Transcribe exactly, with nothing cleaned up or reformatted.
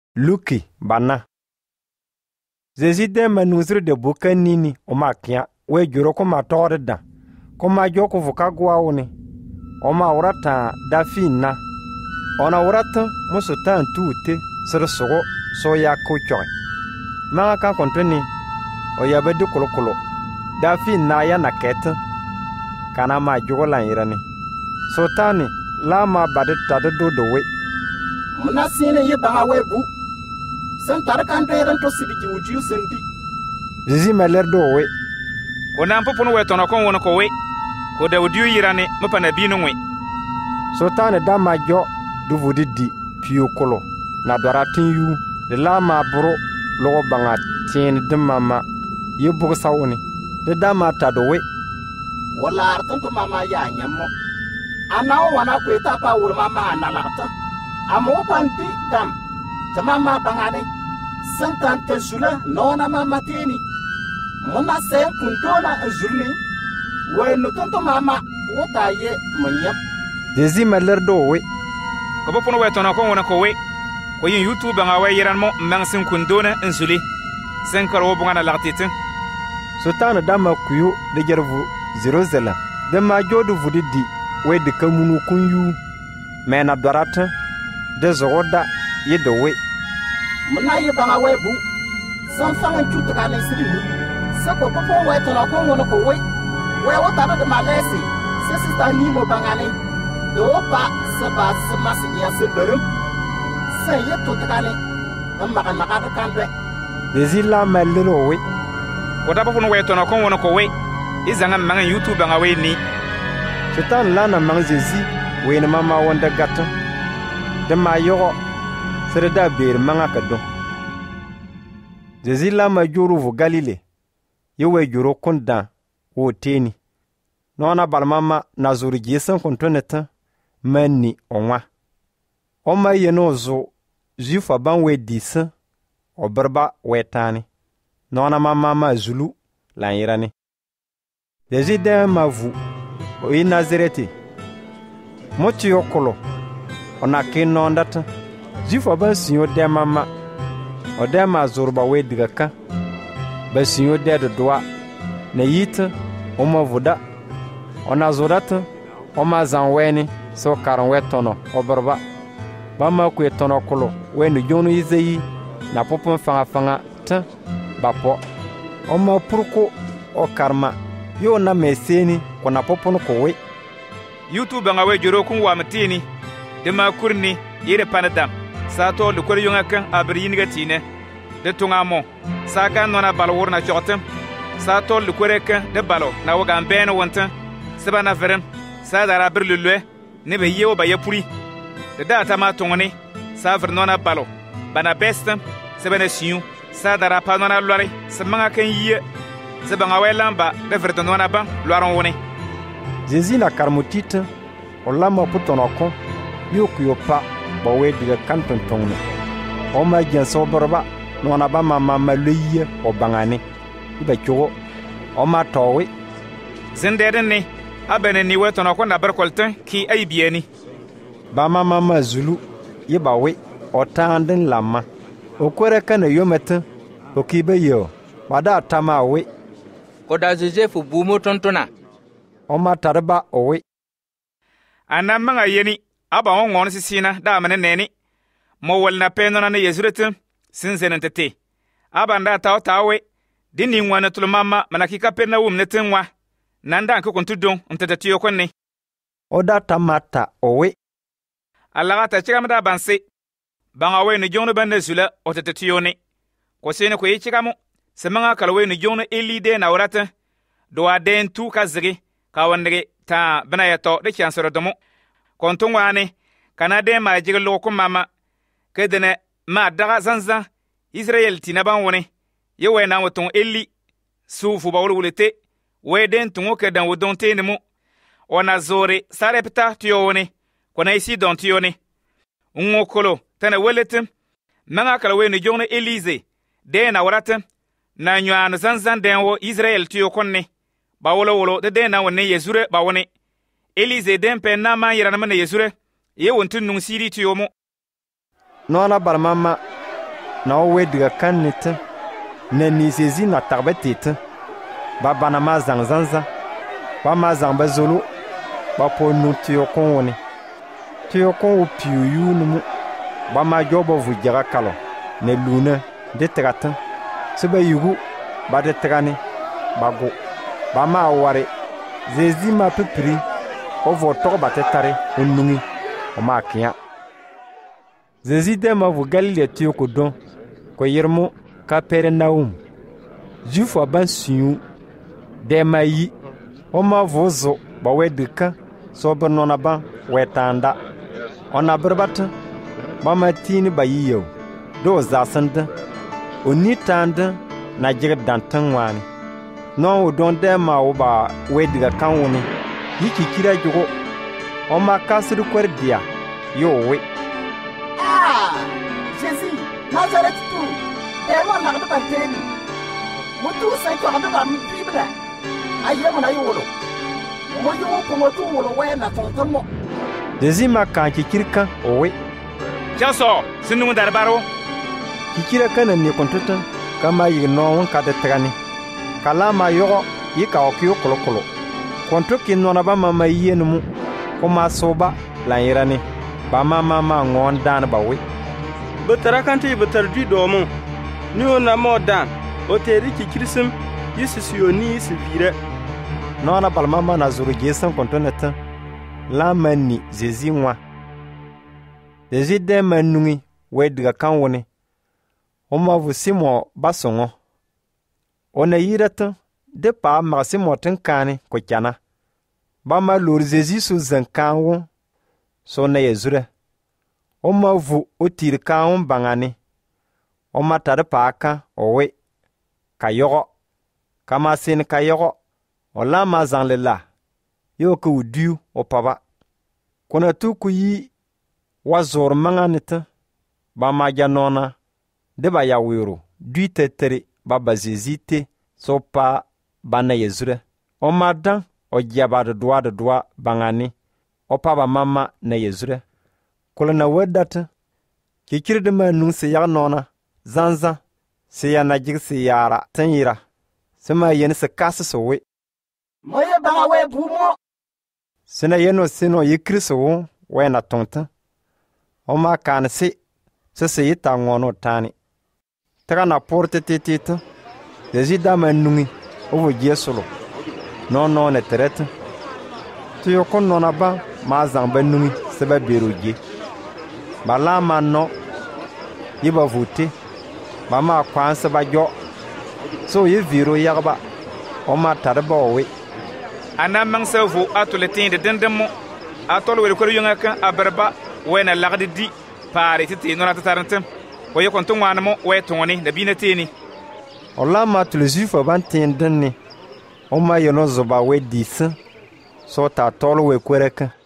Luki bana. Zezide manusri de buka nini o makia we juro ko matore da. Ko majoko vuka gwauni. O ma urata da fina. Ona urata musutan tuute sir sogo so ya ko choy. Ma ka kontoni o ya bedu kolokolo. Da fina ya nakete. Kana ma jogo lan irani. Sotani la ma badita de do do we. Muna sine ye banga webu. San tarkan deren to sidiji wuju sendi. Zizi meler do we. Ko nampo pono we tono kon wono ko we. Ko da wudiu yirane mpa binu we. Sotane da majo du vudidi piyo kolo na doratin yu de la ma bro logo banga tin de mama ye bugo sawoni de da mata do we. Wala artan to mama ya nyammo. Ana wana ko eta pa wur mama analata. Amo panti dam. Tamama bangane. Santante zula nona mama tini. Mona sen kuntona zulni. We no tonto mama wota ye manyap. Dezi meler do we. Ko bo pono we tono kon wono ko we. Ko yin YouTube banga we yiran mo mangsin kundona insuli. Sen karo bungana lartitin. Sotana dama kuyo de jervu zero zela. De ma jodu vudidi we de kamunu kunyu. Mena dorata de zoda ye do we. Muna ye banga webu. San fanga chuta kana sirili. Sako popo we tono kon wono ko we. We wota na de malesi. Sesi ta ni mo bangane. Do pa saba semasi ya seberum. Sa ye tuta kana. Amma maka kanbe. Dezila melero we. Ko da pono we tono kon wono ko we. Izanga manga YouTube banga we ni. Setan lana mangzezi we na mama wonda gatta. De ma yogo sereda ber manga kado. Zezila majuru vu Galile. Yewe juro konda wo teni. Nona balmama na zuri jesan kontoneta mani onwa. Oma yenozo jufa ban we disa oberba wetani. Nona mama ma zulu la irani. Dezide mavu o inazereti. Moti yokolo. Ona kino ndata. Jufa ban sinyo de mama. O de ma zorba we digaka. Ba sinyo de de doa. Na yita oma vuda. Ona zorata. Oma zanweni so karan we tono oberba. Ba ma ku tono kolo we no jonu izeyi na popon fanga fanga ta bapo. Oma purko o karma. Yo na meseni kona popon ko we. YouTube nga we joro kun wa matini. De ma kurni yire panadam. Sa to le kor yonga kan abri yinga tine. De tunga mo. Sa kan nona balwor na chotem. Sa to le kor kan de balo na waga mbeno wontan. Seba na verem. Sa dara bir lulwe. Ne be yewo ba yapuri. De data ma tongone. Sa ver nona balo. Bana bestem. Seba na siu. Sa dara pa nona lore. Semanga kan yiye. Seba nga we lamba de ver de nona ban loaron woni. Zezi na karmutita. Olama putonoko. Yoku yopa ba we diga kanton tongno. O ma gen so borba no na ba mama maluye o bangane. Iba chogo o ma towe. Zendeden ne abene ni weto na ko na berkolten ki aibieni. Ba mama ma zulu yiba we o tanden lama. O kwere kana yomete o kibe yo. Wada tama we. Ko da Josefu bumo tontona. O ma tarba o we. Anamanga yeni aba on ngon sisina da mane neni mo wal na peno na yesurete sinzen tete aba nda taw tawe dini ngwana tul mama manakika pena wum netenwa nanda ko kontudon ntete yo konne oda tamata owe alaga ta chigam da banse banga we no jono bande sula o tete yo ne ko sene ko yichigamo semanga kala we no jono elide na urata do aden tu kazri ka wandege ta bana yato de chansoro domo konton wane kanade ma jigel ko mama kedene ma daga zanza Israel tinaban woni yewe na woton eli sufu bawul wulete weden tungo kedan wodon tenemu ona zore sarepta tiyone kona isi don tiyone ngokolo tana weletem nanga kala we ni jongna Elize de na warata na nyaano zanzan den wo Israel tiyo konne bawolo wolo de de na wonne yezure bawone Elize den pe na ma yira na mane yezure ye wontun nung siri tiyo mo nona barmama na o wedga kan nit ne ni Zezi na tarbetit ba bana ma zang zanza ba ma zang ba zolo ba po nu tiyo kon woni tiyo kon o piu yu nu ba ma jobo vu jara kalo ne luna de tratan seba yugu ba de trani ba go ba ma ware Zezi ma pepri o vo to ba te tare o nungi o ma kiya Zezi de ma vu Galile tiyo ko don ko yermo Kapernaum Jufo ban siu de mayi o ma vozo ba wedika so bernona ban wetanda ona berbata ba matini bayiyo do zasanda oni tanda na jig dantan wani no o don de ma o ba wedika kan woni yiki kira jugo o ma kasru kwardia yo we ah Jésus Nazareth tu e mo na ba teni mutu sai ko da ba bibla aye mo na yolo mo yo ko mo tu wolo we na tontomo Zezi ma kan kikirka owe jaso sinu darbaro kikira kana ne kontuta kama yi no won ka de trani kala ma yogo yi ka o kiyo kolo kolo kontu kin no na ba mama yenu mu ko ma soba la yirani ba mama ma ngon dan ba we betara kanti betar di domo ni ona mo dan o teri kikirisim yisisioni sivire no na balma ma na zuru gesan kontoneta la mani Zezi nwa Zezi de manungi wedga kan woni o ma vu simo basongo ona yirata de pa ma simo tinkani ko kana ba ma lor Zezi su zankan wo so na yezure o ma vu o tir kan bangani o ma tar pa ka o we kayogo kama sin kayogo o la ma zan le la yo ku diu o paba kona tu ku yi wa zor manganita ba ma janona de ba ya wiro du tetere ba ba Zezite so pa bana yezure o madan o jaba de doa de doa bangani o paba mama na yezure kula na wedata kikir de manu se ya nona zanza se ya na jig se yara tanyira sema yen se kasa so we moye ba we bumo sena yeno seno yikriso wo we na tonta o ma kan se se se yita ngono tani tara na porte tetete Zezi da manungi o vo jesolo no no ne terete tu yo kon nona ba ma zamba nungi se ba beruge bala manno yiba vote ba ma kwanse ba jo so ye viro yagba o ma tarba we ana mangsa vo atoletin de dendemo atol we ko yunga kan abarba wena lagdi di pare titi nona tatarantem o ye kon to wana mo we toni da binateni o la ma tlezifa ban tendeni o ma yono zoba we dis so ta tolo we kwereka